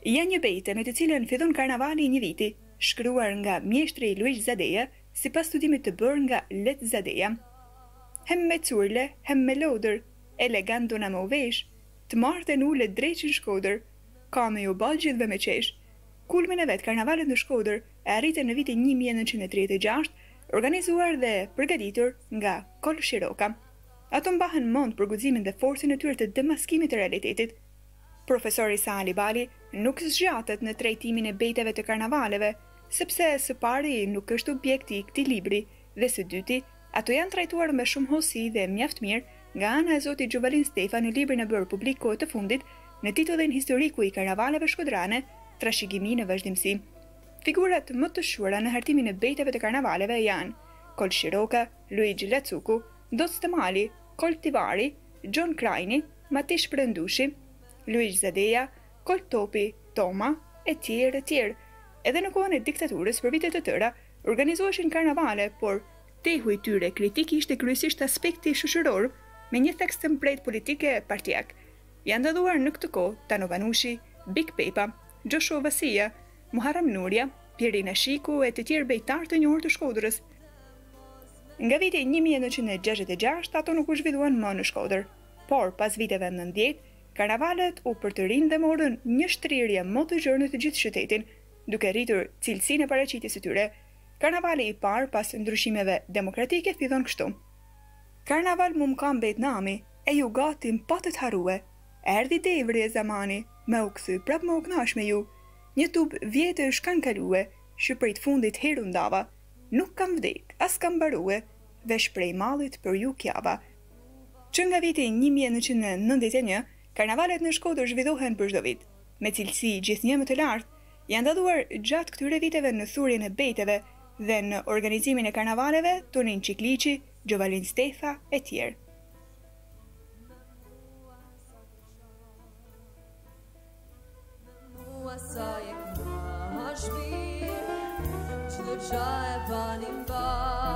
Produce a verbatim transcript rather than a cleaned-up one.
Ja një bejte me të cilën fillon karnavali i një viti, shkruar nga mjeshtri Luiz Zadeja, sipas studimit të bërë nga Let Zadeja. Hem me curle, hem me lodër, elegant do na më uvesh, të martën ule dreqin Shkodër, ka me ju bal gjithve me qesh. Kulmin e vet karnavalet në Shkodër e arritën në vitin një mijë e nëntëqind e tridhjetë e gjashtë, organizuar dhe përgatitur nga Kol Shiroka. Ato mbahen mend për guximin dhe forcën e tyre të demaskimit të realitetit. Profesori Sali Bali nuk zgjatet në trajtimin e bejteve të karnavaleve, sepse së pari nuk është objekti i këtij libri dhe së dyti, ato janë trajtuar me shumë hosi dhe mjaft mirë nga ana e zotit Gjovalin Stefa në librin e bërë publik kohë të fundit në titullin historiku i karnavaleve shkodrane, trashëgimi në vazhdimsi. Figurat më të shuara në hartimin e bejteve të karnavaleve janë Kol Shiroka, Luigi Lacuku, Doc Temali, Kol Tivari, John Krajni, Matish Prëndushi, Luiz Zadeja, Kol Topi, Toma, e tjerë e tjerë. Edhe në kohën e diktaturës për vite të tëra, organizoheshin karnavale, por tehu i tyre kritik ishte kryesisht aspekti shoqëror, me një theks të mbret politike partijak. Janë ndëdhuar në këtë kohë Tano Vanushi, Big Pepa, Joshua Vasia, Muharram Nuria, Pirina Shiku e të tjerë bejtar të njohur të Shkodrës. Nga viti një mijë e nëntëqind e gjashtëdhjetë e gjashtë ato nuk u zhvilluan më në Shkodër, por pas viteve nëntëdhjetë, karnavalet u përtërin dhe morën një shtrirje më të gjerë në të gjithë qytetin, duke rritur cilësinë e paraqitjes së tyre. Karnavali i parë pas ndryshimeve demokratike fillon kështu. Karnaval mu më kam bet nami, e ju gatim pa të të harue. Erdi devri e zamani, me u këthy prap me u knash me ju. Një tub vjetë është kanë kalue, që prej të fundit heru ndava. Nuk kam vdek, as kam barue, vesh prej mallit për ju kjava. Që nga viti një mijë e nëntëqind e nëntëdhjetë e një, karnavalet në Shkodër zhvillohen për çdo vit, me cilësi gjithnjë më të lartë, janë ndëdhuar gjatë këtyre viteve në thurjen e bejteve dhe në organizimin e karnavaleve Tonin Çikliçi, Gjovalin Stefa e tjerë. Sa je knash mirë, qdo qa e banim ba